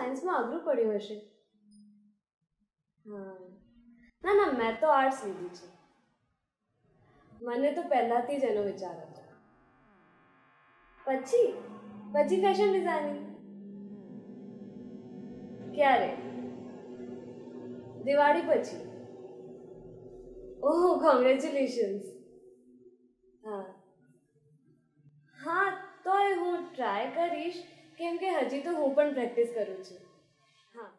સાયન્સમાં અઘરું પડ્યું હશે. હા, ના ના, મેં તો આર્ટ્સ લીધી છે. મને તો પહેલાથી જ એનો વિચાર હતો. પછી ફેશન ડિઝાઇનિંગ. ક્યારે? દિવાળી પછી? Oh, congratulations. હા હા, તો હું ટ્રાય કરીશ, કેમ કે હજી તો હું પણ પ્રેક્ટિસ કરું છું. હા,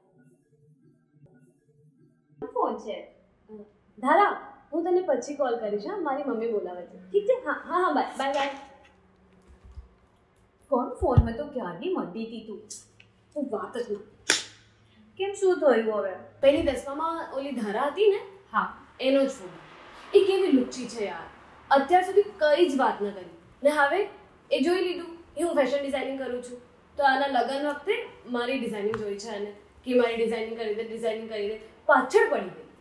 ફોન છે. ધારા, હું તને પછી કોલ કરીશ. હા, મારી મમ્મી બોલાવે છે. ઠીક છે? હા હા હા, બાય બાય બાય. કોણ ફોનમાં તો ક્યારની મળતી હતી તું? હું વાત જ ના. કેમ, શું થયું હવે? પેલી 10મામાં ઓલી ધારા હતી ને, હા, એનો જ ફોન. એ કેવી લુચ્ચી છે યાર. અત્યાર સુધી કઈ જ વાત ન કરી, ને હવે એ જોઈ લીધું કે હું ફેશન ડિઝાઇનિંગ કરું છું, તો આના લગ્ન વખતે મારી ડિઝાઇનિંગ જોઈ છે અને કે મારી ડિઝાઇનિંગ કરી દે, પાછળ પડી ગઈ.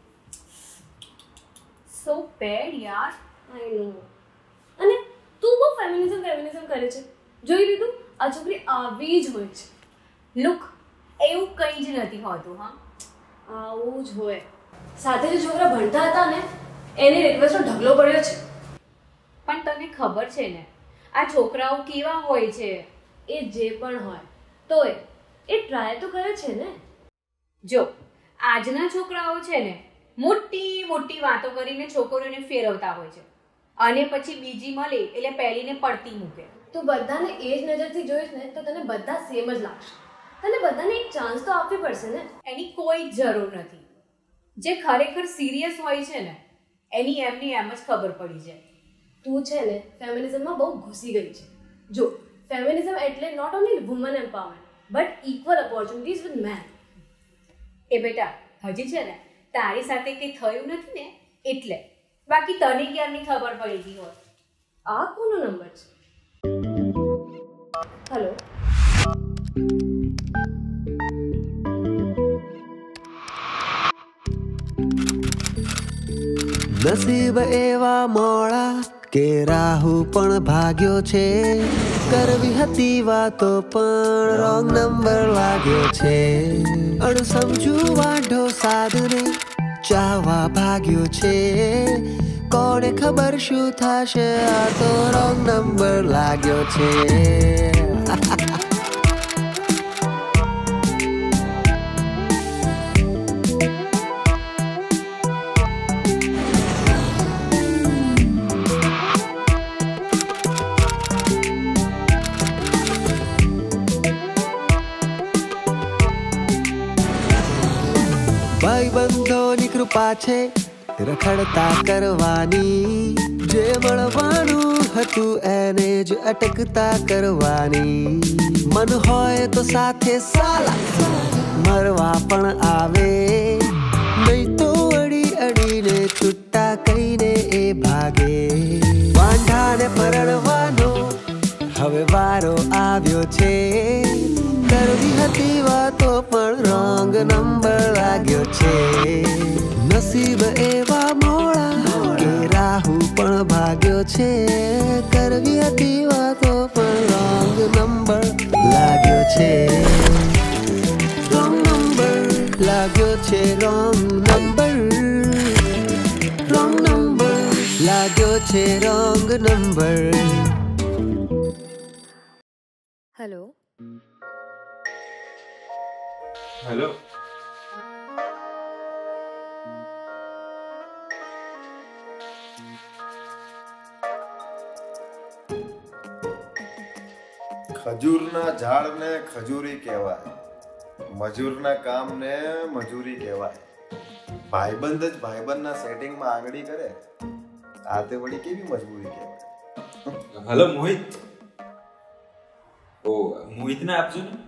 સો બેડ યાર. આઈ નો. અને તું બહુ ફેમિનિઝમ કરે છે. જોઈ લીધું, આ છોકરી આવી જ હોય છે. લુક, એવું કંઈ જ નથી હોતું. હા, આવું જ હોય. સાથે જે છોકરા ભણતા હતા ને, એની રિક્વેસ્ટનો ઢગલો પડ્યો છે. પણ તને ખબર છે ને આ છોકરાઓ કેવા હોય છે? એ જે પણ હોય તોય એ ટ્રાય તો કરે છે ને. જો આજના છોકરાઓ છે ને, મોટી મોટી વાતો કરીને છોકરીઓને ફેરવતા હોય છે અને પછી બીજી મળે એટલે પહેલીને પડતી મૂકે. તો બધાને એ જ નજરથી જોઈશ ને તો તને બધા સેમ જ લાગશે. તને બધાને એક ચાન્સ તો આપવી પડશે ને. એની કોઈ જ જરૂર નથી. જે ખરેખર સિરિયસ હોય છે ને એની એમની એમ જ ખબર પડી જાય. તું છે ને ફેમિનિઝમમાં બહુ ઘૂસી ગઈ છે. જો, ફેમિનિઝમ એટલે not only woman empowerment but equal opportunities with men. એ બેટા, હજી છે ને તારી સાથે કંઈ થયું નથી ને એટલે, બાકી તને ક્યારની ખબર પડી ગઈ હોત. આ કોનો નંબર છે? હેલો. નસીબ એવા મોડા કે રાહુ પણ ભાગ્યો છે. કરવી હતી વાતો પણ રોંગ નંબર લાગ્યો છે. અણસમજુ વાઢો સાધને ચાહવા ભાગ્યો છે. કોને ખબર શું થશે, આ તો રોંગ નંબર લાગ્યો છે. ભાઈબંધોની કૃપા છે રખડતા કરવાની. જે મળવાનું હતું એને જ અટકતા કરવાની. મન હોય તો સાથે સાલા મરવા પણ આવે, નહીં તો અડી અડીને છૂટા કહીને એ ભાગે. વાંઢાને પરણવાનો હવે વારો આવ્યો છે. કરવી હતી વાતો પણ રોંગ નંબર લાગ્યો છે. નસીબ એવા મોડા કે રાહુ પણ ભાગ્યો છે. કરવી હતી વાતો પણ રોંગ નંબર લાગ્યો છે. રોંગ નંબર લાગ્યો છે. રોંગ નંબર લાગ્યો છે. Wrong number. હેલો. હેલો. ખજૂરના ઝાડને ખજૂરી કહેવાય, મજૂરના કામને મજૂરી કહેવાય. ભાઈબંધ જ ભાઈબંધના સેટિંગમાં આંગળી કરે, આ તે વળી કેવી મજબૂરી કહેવાય. હેલો મોહિત. ઓ મોહિતને આપજો ને.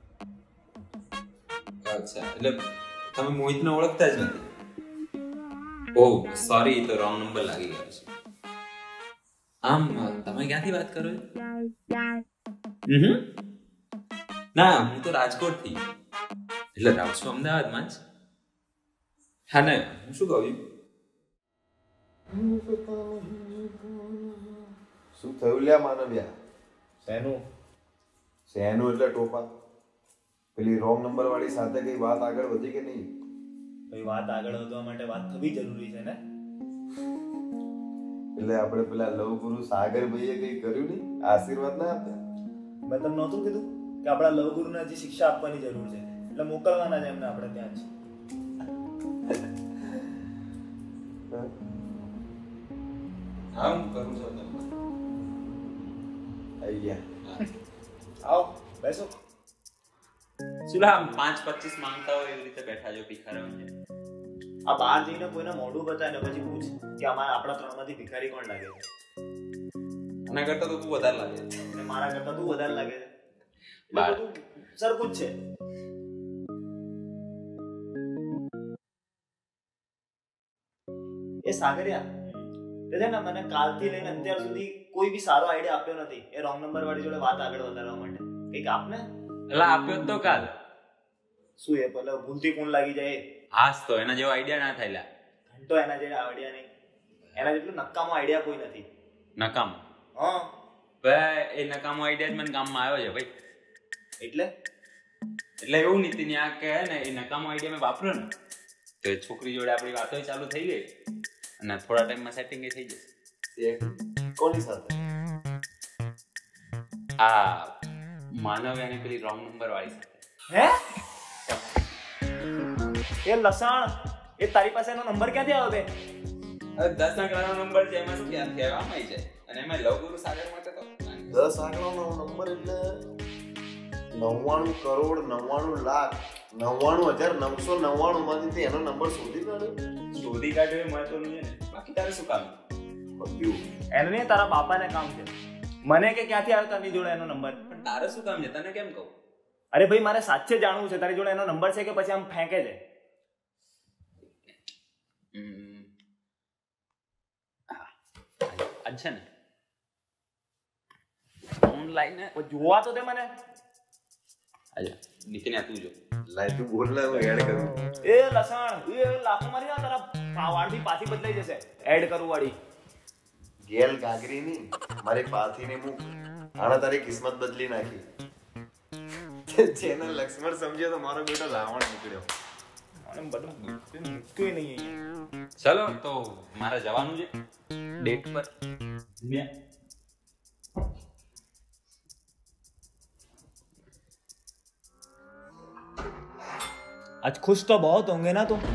અચ્છા, એટલે તમે મોહિતને ઓળખતા જ નથી. ઓહ સોરી, તો રોંગ નંબર લાગી ગયો છે. આમ તમે ક્યાંથી વાત કરો છો? ના, હું તો રાજકોટ થી, એટલે રહું છું અમદાવાદમાં જ. હા ને, હું શું કહું? શું થયું લ્યા માનવ્યા? શેનું શેનું એટલે ટોપા. પેલી રોંગ નંબર વાળી સાથે કઈ વાત આગળ વધી કે નહીં? ભાઈ વાત આગળ વધવા માટે વાત થવી જરૂરી છે ને. એટલે આપણે પેલા લવ ગુરુ સાગર ભાઈએ કઈ કર્યું નહીં? આશીર્વાદ ના આપ્યા? મેં તમને નહોતું કીધું કે આપણા લવ ગુરુને હજી શિક્ષા આપવાની જરૂર છે, એટલે મોકલવાના છે એમને આપણે ત્યાં જ. હા હું કરું છું તમને. અહીંયા આવો બેસો. શું આમ 5-25 માંગતા હોય એવી રીતે બેઠા છો ભિખારો છે? આ બહાર જઈને કોઈને મોઢું બતાય ને પછી પૂછ કે આપણા ત્રણમાંથી ભિખારી કોણ લાગે છે. આના કરતા તો તું વધારે લાગે છે. અને મારા કરતા તું વધારે લાગે છે. બાર. એટલે બધું સરખું જ છે. એ સાગરિયા તે છે ને મને કાલથી લઈને અત્યાર સુધી કોઈ બી સારો આઈડિયા આપ્યો નથી એ રોંગ નંબર વાળી જોડે વાત આગળ વધારવા માટે. કંઈક આપને. એટલે આપ્યો તો કાલ. શું એ પેલા ભૂલથી ફોન લાગી જાય હાસ તો એના જેવો આઈડિયા ના થયેલા. ઘંટો એના જેવા આઈડિયા નહીં. એના જેટલું નકામો આઈડિયા કોઈ નથી. નકામ હા ભાઈ એ નકામો આઈડિયા જ મને કામમાં આવ્યો છે ભાઈ. એટલે એવું નીતિન આ કે ને એ નકામો આઈડિયા મેં વાપર્યો ને તો એ છોકરી જોડે આપણી વાતો ચાલુ થઈ ગઈ અને થોડા ટાઈમમાં સેટિંગ થઈ જશે. કોની સાથે? આ માનવ અને પેલી રોંગ નંબર વાળી સાથે. હે એ લસાણ એ તારી પાસે એનો નંબર ક્યાંથી આવ્યો બે? 10 આંકડાનો નંબર છે એમાં શું ક્યાં કહેવામાં આવી જાય અને એમાં લવ ગુરુ સાગર માટે તો 10 આંકડાનો નંબર એટલે 99,99,99,999 માંથી એનો નંબર શોધી કાઢ્યો. શોધી કાઢ્યો એ મળતો નહીં ને બાકી તારે શું કામ? એને નહીં તારા બાપાને કામ છે. મને કે ક્યાંથી આવ્યો તારી જોડે એનો નંબર? પણ તારે શું કામ છે તને કેમ કહું? અરે ભાઈ મારે સાચે જાણવું છે તારી જોડે એનો નંબર છે કે પછી આમ ફેંકે છે? આજ છે ને ઓનલાઈન જોવા તો દે મને. આજા નીતિન આ તું જો. લાય તું બોલ ને, હું એડ કરું. એ લસણ એ લાફો મારી ના તારા વાળથી પાછી બદલાઈ જશે એડ કરું વાળી. ગેલ ગાગરી ની મારી પાથી ને મુક આના તારી કિસ્મત બદલી નાખી. જેને લક્ષ્મણ સમજ્યો તો મારો બેટો લાવણ નીકળ્યો. અને બધું મૂક્યું નહીં અહીંયા. ચલો તો મારે જવાનું છે ડેટ પર. आज खुश तो बहुत होंगे ना तुम.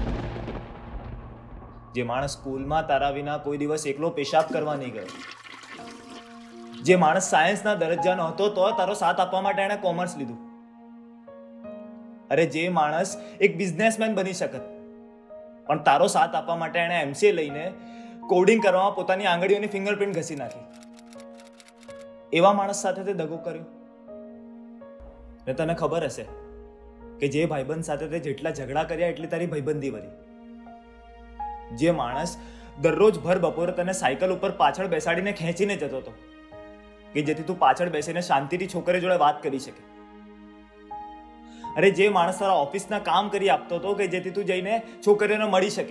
જે માણસ સ્કૂલમાં તારા વિના કોઈ દિવસ એકલો પેશાબ કરવા નહીં ગયો, જે માણસ સાયન્સના દરજ્જાનો હતો તો તારો સાથ આપવા માટે એણે કોમર્સ લીધું, અરે જે માણસ એક બિઝનેસમેન બની શકત પણ તારો સાથ આપવા માટે એણે એમસીએ લઈને કોડિંગ કરવામાં પોતાની આંગળીઓની ફિંગરપ્રિન્ટ ઘસી નાખી, એવા માણસ સાથે તે દગો કર્યો. ને તને ખબર હશે કે જે ભાઈબંધ સાથે તે જેટલા ઝઘડા કર્યા એટલી તારી ભાઈબંધી વધી. જે માણસ દરરોજ ભર બપોરે તને સાયકલ ઉપર પાછળ બેસાડીને ખેંચીને જતો હતો કે જેથી તું પાછળ બેસીને શાંતિથી છોકરી જોડે વાત કરી શકે. અરે જે માણસ તારા ઓફિસના કામ કરી આપતો હતો કે જેથી તું જઈને છોકરીઓને મળી શકે.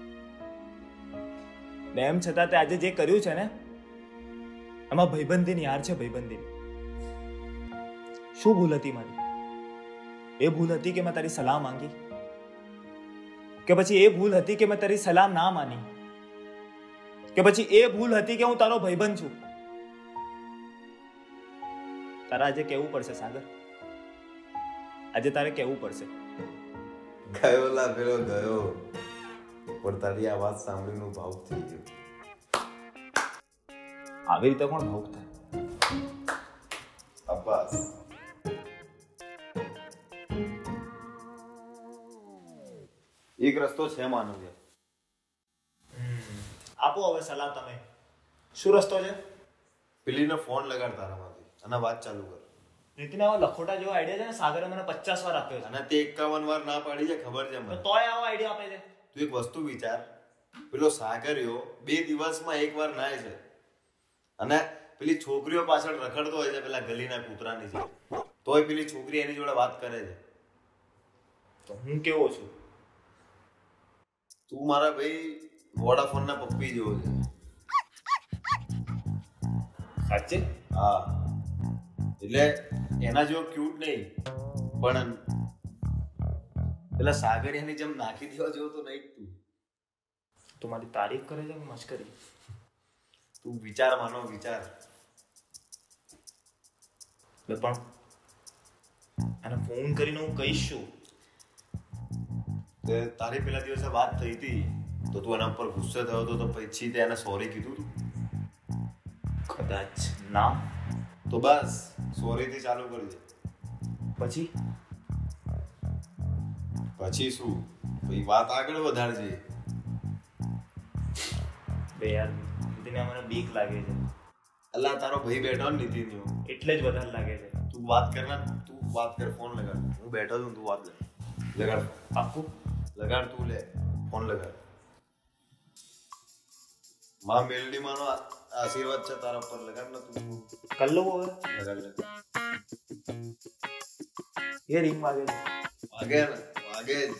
ને એમ છતાં તે આજે જે કર્યું છે ને એમાં ભાઈબંધીની હાર છે. ભાઈબંધીની શું ભૂલ હતી મારી? એ ભૂલ હતી કે મેં તારી સલાહ માંગી, કે પછી એ ભૂલ હતી કે મેં તારી સલાહ ના માની, કે પછી એ ભૂલ હતી કે હું તારો ભાઈબંધ છું? તારા આજે કહેવું પડશે સાગર, આજે તારે કહેવું પડશે. ગયો લા પેલો ગયો, પણ તારી આ વાત સાંભળીને ભાવુક થઈ ગયો. આવી રીતે કોણ ભાવુક થાય? અબ્બાસ એક રસ્તો છે માનવ. આપો હવે સલાહ તમે. શું રસ્તો છે? પેલીને ફોન લગાડ તારામાંથી અને વાત ચાલુ કર. નીતિન આવો લખોટા જેવો આઈડિયા છે ને સાગરે મને 50 વાર આપ્યો છે અને તે 51 વાર ના પાડી છે, ખબર છે મને. તોય આવો આઈડિયા આપે છે. તું એક વસ્તુ વિચાર, પેલો સાગરિયો 2 દિવસમાં એક વાર નાય છે અને પેલી છોકરીઓ પાછળ રખડતો હોય છે પેલા ગલીના કૂતરાની જેમ, તોય પેલી છોકરી એની જોડે વાત કરે છે. તો હું કેવો છું? તું મારા ભાઈ વોડાફોન ના પપ્પી જેવો છે. સાચે? હા, એટલે એના જેવો ક્યુટ નહીં પણ પેલા સાગરિયાની જેમ નાખી દેવા જેવો તો નહીં જ તું. તું મારી તારીફ કરે છે કે મશ્કરી? તું વિચાર માનો વિચાર. એટલે પણ અને ફોન કરીને હું કહીશ શું? તે તારી પેલા દિવસે વાત થઈ હતી તો તું એના પર ગુસ્સે થયો હતો, તો પછી તે એને સોરી કીધું તું? કદાચ ના. તો બસ સોરીથી ચાલુ કરજે. પછી પછી શું? પછી વાત આગળ વધારજે. બે યાર નીતિને મને બીક લાગે છે. અલ્લા તારો ભાઈ બેઠો ને નીતિનનો, એટલે જ વધારે લાગે છે. તું વાત કર ને, તું વાત કર. ફોન લગાડ. હું બેઠો છું, તું વાત કર. લગાડ. પાક્કું? લગાડ. તું લે ફોન લગાડ. માં મેલડી માનો આશીર્વાદ છે તારા પર. લગાડ ને તું. કર લો હવે. લગાડ. એ રિંગ વાગે છે. વાગે ને વાગે જ.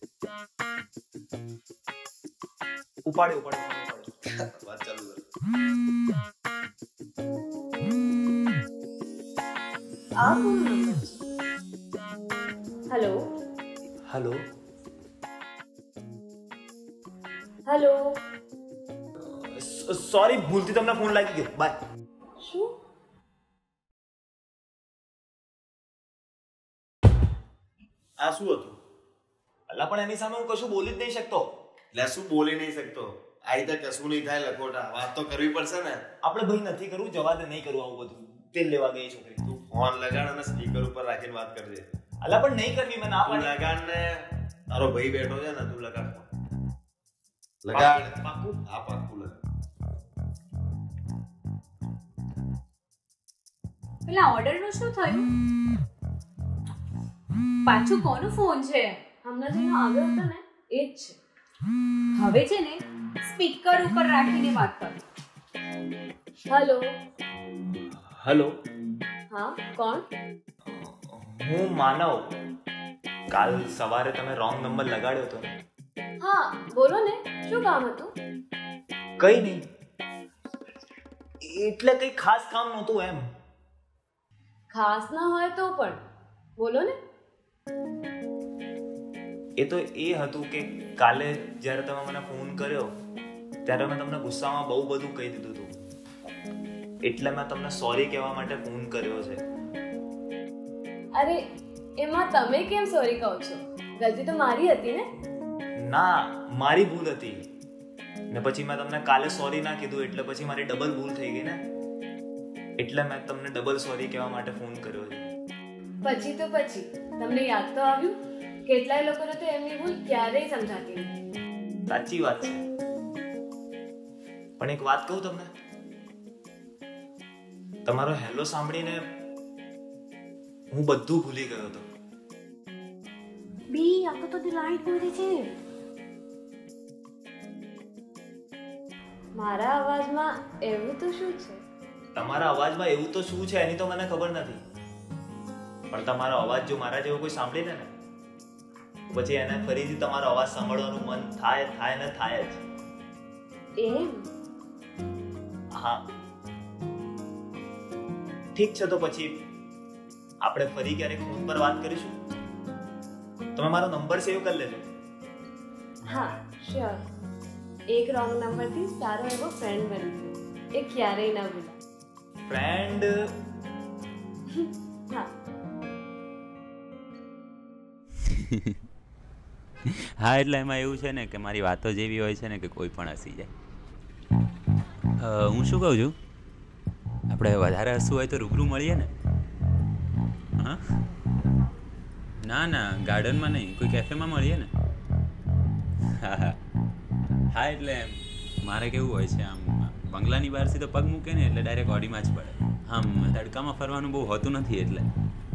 ઉપાડે વાત ચાલુ કર. આ કોનો નંબર છે? Hello hello. હેલો. સોરી, ભૂલથી તમને ફોન લાગી ગયો. બાય. શું? આ શું હતું? અલ્લા પણ એની સામે હું કશું બોલી જ નહીં શકતો. એટલે શું બોલી નહીં શકતો? આ રીતે કશું નહીં થાય લખોટા. વાત તો કરવી પડશે ને. આપણે ભાઈ નથી કરવું, જવા દે, નહીં કરવું આવું બધું. તેલ લેવા ગઈ છોકરી. તું ફોન લગાડ અને સ્પીકર ઉપર રાખીને વાત કરજે. અલ્લા પણ નહીં કરવી, મેં ના તું પાડી. લગાડ ને. તારો ભાઈ બેઠો છે ને, તું લગાડ ફોન. લગાડ. પાક્કું? હા પાક્કું લગાડ. પેલા ઓર્ડરનું શું થયું? પાછું કોનો ફોન છે? હમણાં જેનો આવ્યો હતો ને એ જ છે. હવે છે ને સ્પીકર ઉપર રાખીને વાત કરો. હેલો. હેલો. હા, કોણ? હું માનવ. કાલ સવારે તમે રોંગ નંબર લગાડ્યો હતો ને? હા બોલો ને, શું કામ હતું? કઈ નહીં, એટલે કઈ ખાસ કામ નહોતું એમ. ખાસ ના હોય તો પણ બોલો ને. એ તો એ હતું કે કાલે જ્યારે તમે મને ફોન કર્યો ત્યારે મેં તમને ગુસ્સામાં બહુ બધું કહી દીધું હતું, એટલે મેં તમને સોરી કહેવા માટે ફોન કર્યો છે. અરે એમાં તમે કેમ સોરી કહો છો? ગલતી તો મારી હતી ને. ના, મારી ભૂલ હતી ને પછી મેં તમને કાલે સોરી ના કીધું એટલે પછી મારી ડબલ ભૂલ થઈ ગઈ ને, એટલે મેં તમને ડબલ સોરી કહેવા માટે ફોન કર્યો છે. પછી તો પછી તમને યાદ તો આવ્યું? કેટલાય લોકોને તો એમની ભૂલ ક્યારેય સમજાતી નથી. સાચી વાત છે, પણ એક વાત કહું તમને, તમારો હેલો સાંભળીને હું બધું ભૂલી ગયો હતો. બી આખો તો લાઈટ બોલી છે. મારા અવાજમાં એવું તો શું છે? તમારા અવાજમાં એવું તો શું છે એની તો મને ખબર નથી, પણ તમારો અવાજ જો મારા જેવો કોઈ સાંભળી લે ને પછી એને ફરીથી તમારો અવાજ સાંભળવાનું મન થાય ને થાય જ. એમ? હા ઠીક છે, તો પછી આપણે ફરી ક્યારેક ફોન પર વાત કરીશું. તમે મારો નંબર સેવ કરી લેજો. હા શ્યોર. એક રોંગ નંબરથી સારો એવો ફ્રેન્ડ બની ગયો, એ ક્યારેય ના ભૂલાય. ફ્રેન્ડ? હા. હા એટલે એમાં એવું છે ને કે મારી વાતો જેવી હોય છે ને કે કોઈ પણ હસી જાય. હું શું કહું છું, આપણે વધારે હસવું હોય તો રૂબરૂ મળીએ ને? હા ના ના, ગાર્ડનમાં નહીં, કોઈ કેફેમાં મળીએ ને? હા હા હા, એટલે મારે કેવું હોય છે, આમ બંગલાની બહારથી તો પગ મૂકે ને એટલે ડાયરેક્ટ ઓડીમાં જ પડે. આમ તડકામાં ફરવાનું બહુ હોતું નથી એટલે.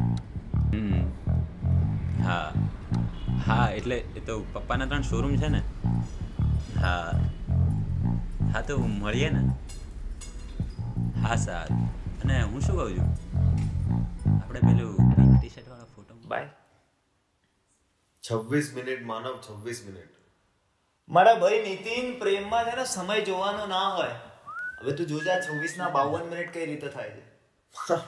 હા હા, એટલે એ તો પપ્પાના 3 શોરૂમ છે ને. હા હા, તો મળીએ ને? હા સારું. અને હું શું કહું છું, આપણે પેલું પિંક ટી શર્ટ વાળો photo bye. 26 minute Manav, 26 minute. મારા ભાઈ નીતિન, પ્રેમમાં છે ને સમય જોવાનો ના હોય. હવે તું જોજે 26 ના 52 મિનિટ કઈ રીતે થાય છે.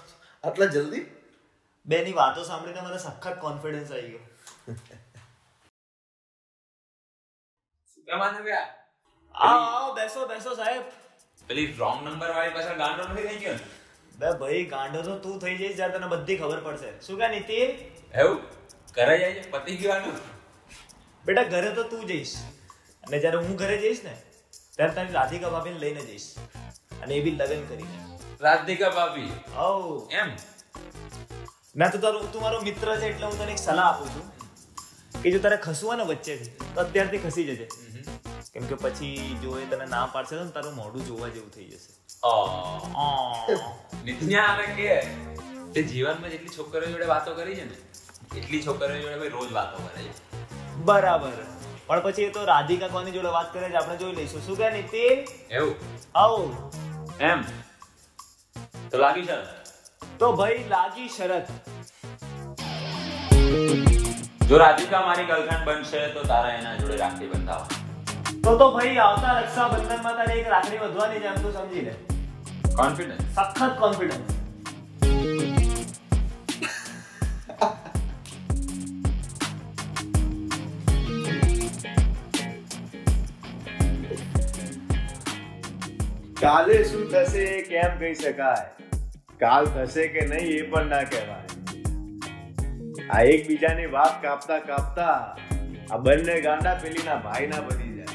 આટલા જલ્દી? બેની વાતો સાંભળીને મને સખત કોન્ફિડન્સ આવી ગયો. કેમાં નવ્યા આવો બેસો બેસો સાહેબ. પેલી રોંગ નંબર વાળી પાછળ ગાંડો નથી થઈ ગયો ને? બે ભાઈ ગાંડો તો તું થઈ જઈશ જ્યારે તને બધી ખબર પડશે. શું કે નીતિન? એવું ઘરે જાય છે પતી ગયું. બેટા ઘરે તો તું જઈશ અને જ્યારે હું ઘરે જઈશ ને ત્યારે તારી રાધિકા ભાભીને લઈને જઈશ અને એ બી લગ્ન કરીને. રાધિકા ભાભી? આવ એમ ના તો તું મારો મિત્ર છે એટલે હું તને એક સલાહ આપું છું કે જો તારે ખસવું હોય ને વચ્ચેથી તો અત્યારથી ખસી જજે. કેમ કે પછી જો એ તને ના પાડશે તો તારું મોઢું જોવા જેવું થઈ જશે. નિત્યા આવે કે તે જીવનમાં જેટલી છોકરીઓ જોડે વાતો કરી છે ને એટલી છોકરીઓ જોડે ભાઈ રોજ વાતો કરે છે. બરાબર, પણ પછી એ તો રાધિકા કોની જોડે વાત કરે છે આપણે જોઈ લઈશું. શું કે નીતિન? એવું? આવો એમ તો લાગી શરત? તો ભાઈ લાગી શરત. જો રાધિકા મારી ગર્લફ્રેન્ડ બનશે તો તારા એના જોડે રાખડી બંધાવા. તો ભાઈ આવતા રક્ષાબંધનમાં તારે એક રાખડી વધવાની છે એમ તું સમજી લે. કોન્ફિડન્સ? સખત કોન્ફિડન્સ. કાલે શું થશે કેમ કહી શકાય, કાલ થશે કે નહીં એ પણ ના કહેવાય. આ એકબીજાની વાત કાપતા કાપતા આ બંને ગાંડા પેલીના ભાઈના બની જાય.